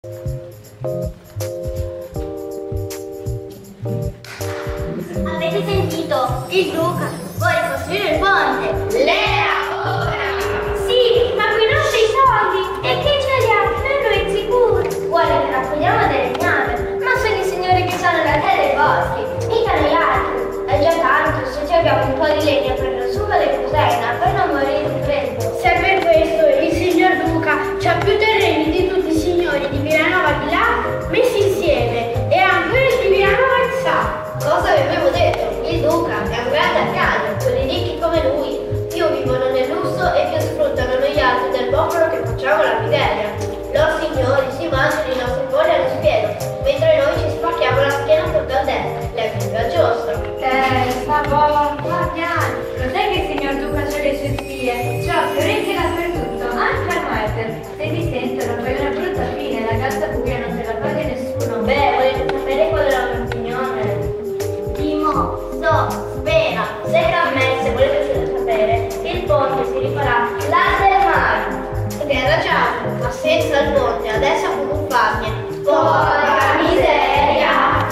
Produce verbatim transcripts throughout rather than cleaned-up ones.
Avete sentito? Il Duca vuole costruire il ponte. Lea ora! Sì, ma qui non c'è i soldi. E chi ce li ha? Per noi è sicuro. Vuole che raccogliamo delle gname. Ma sono i signori che sono la terra e i boschi. Mica noi altri. È già tanto, se ci abbiamo un po' di legna per lo sugo del Cusena, per non morire di freddo. Se per questo il signor Duca ha più terreni di tutti i signori di Villanova di là messi insieme e anche di Villanova di Sa. Cosa vi avevo detto? Il Duca è un grande arcano, quelli ricchi come lui. Più vivono nel lusso e più sfruttano noi altri del popolo che facciamo la miseria. Loro signori si mangiano i nostri polli allo spiedo, mentre noi ci spacchiamo la schiena col caldetto. È più giusto. Eh, sta buono, ma piano. Lo sai che il signor Duca c'ha le sue spie? C'ha orecchie dappertutto, anche al Mater. Se ti sentono, fai una brutta fine, la casa buia non te la paga nessuno. Beh, volete sapere qual è la mia opinione? Timo, sto, spera, secondo me, se volete sapere, il ponte si rifarà là del mare. Che hai ragione, ma senza il ponte, adesso a Cucufagna. Porca miseria!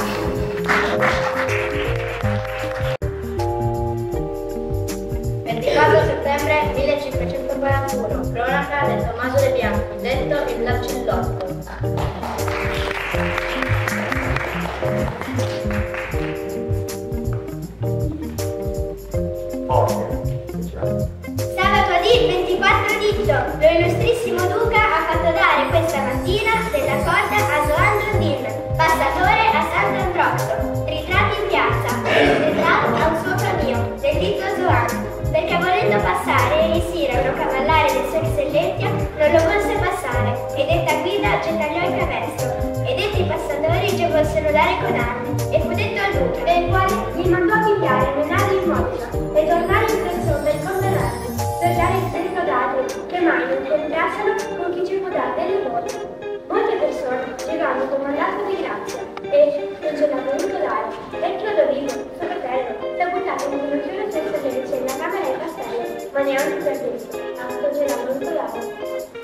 ventiquattro settembre millecinquecentoquarantuno, cronaca del Tommaso De Bianco, detto il Lancillotto. Sabato adì ventiquattro dicto, lo illustrissimo Duca ha fatto dare questa mattina della corda a Zoan Giordin, passatore a Sant'Androxo, ritratti in piazza, ritratto a un suo camino, del dito Zoan, perché volendo passare il Sirano cavallare del suo Excellenzia non lo volse passare, e detta guida getagliò il cavesto, e detti passatori ci volsero dare con armi, e fu detto al Duca, del quale gli mandò a pigliare le navi in molla, e tornare in persona del conte Verdi, per dare il segno d'altri, che mai non contrassero con chi ci può dare delle volte. Molte persone llegano con mandato di grazia, e non ce l'ha voluto dare. Vecchio Dovino, suo fratello, si è buttato in una chiusa senza legge nella camera del castello, ma neanche per questo, tanto ce l'ha voluto dare.